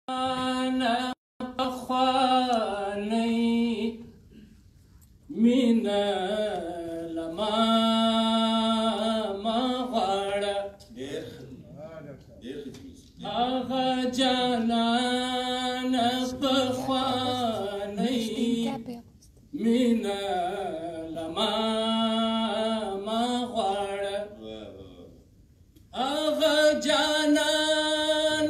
نه پخوانی مینه لما ما غواړه هغه جانان پخوانی مینه لما ما غواړه هغه جانان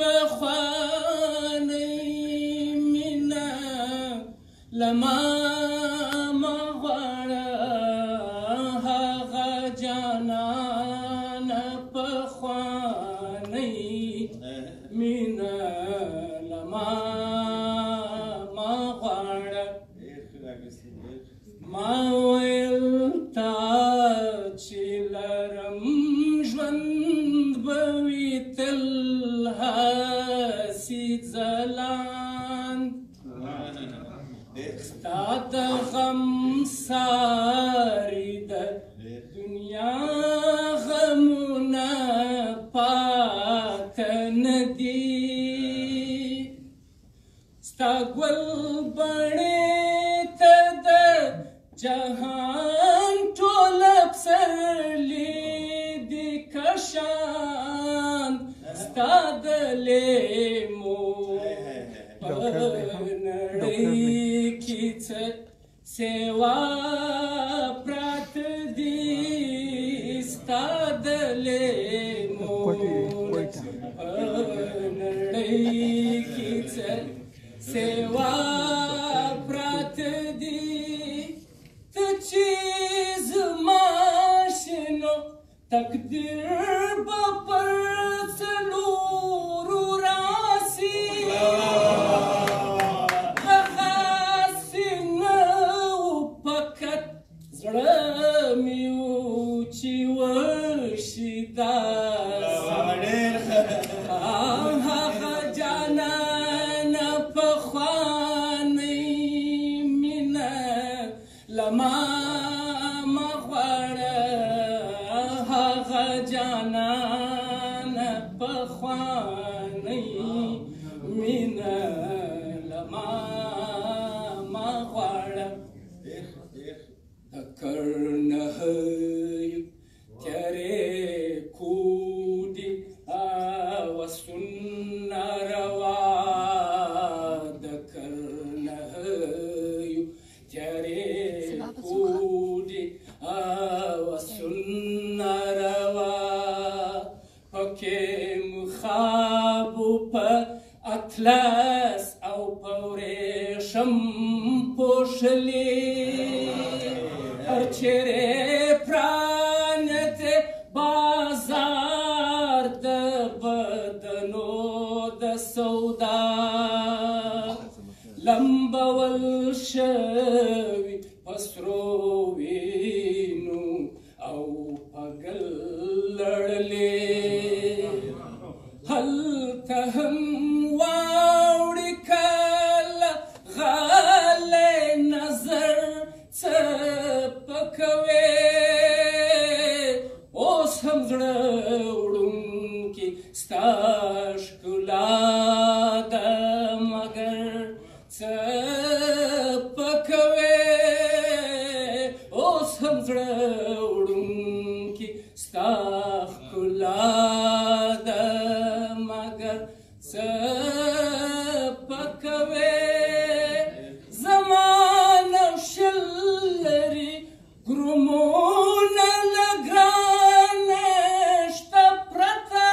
پخوانی مینه لما ما غواړه هغه جانان پخوانی مینه لما ما غواړه ما ویل تا چې لرم ژوند به وي تل هسې ځلند ستا د غم ساری د دنیا غمونه پاته نه دي ستا ګل بڼې ته د جهان ټوله پسرلي دي کشان ستا د لیمو په نړۍ کې څه سیوا پراته دي ستا د لیمو په نړۍ کې څه سیوا پراته دي ته چې زما شنو تقدیر به پر څلورو راسي هغسې نه و فقط زړه مې و چې وشي داسې هغه جانان پخوانی مینه لما ما غواړه هغه جانان پخوانی مینه لما ما غواړه د کرنهیو تیارې کودي آوازونه روا د کرنهیو تیارې کودي آوازونه روا پکې مخابو په اطلس او په ورېښم پوښلي هر چیرې پرانیته بازار د بدنو د سودا لمبول شوي په سرو وینو او په ګل لړلې هلته هم واوړي کله غلی نظر څه پکوي اوس هم زړه وړونکي ستا ښکلا ده مګر څه پکوي اوس هم زړه وړونکي ستا ښکلا ده مګر څه پکوي زمانه شل لري ګرومونه له ګرانه شته پرته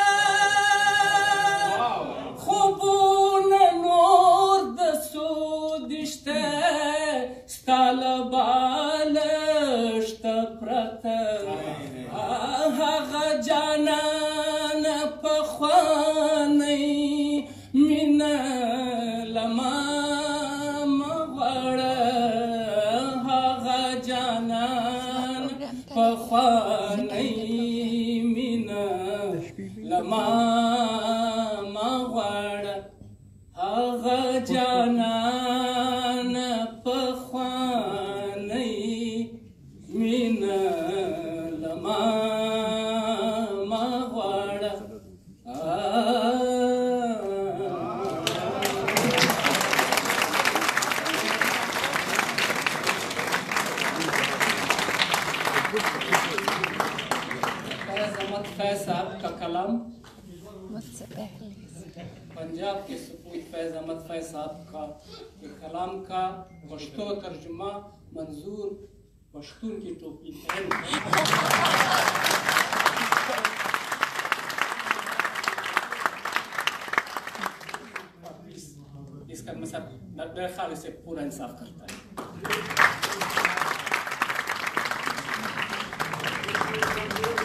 خوبونه نور د سودي شته ستا له بالشته پرته هغه جانان پخوانی مینه لما ما غواړه هغه جانان پخوانی مینه لما ما غواړه هغه جانان پخوانی مینه لما ما غواړه फैज साहब का कलम, पंजाब के सपूत फैज अहमद फैज साहब का कलाम का पश्तो तर्जुमा मंजूर पश्तून की टोपी पहन इसका मतलब मेरे ख्याल से पूरा इंसाफ करता है।